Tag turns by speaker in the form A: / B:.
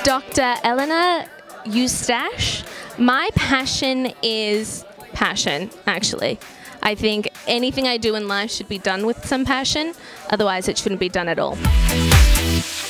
A: Dr Elena Eustache. My passion is passion, actually. I think anything I do in life should be done with some passion, otherwise it shouldn't be done at all.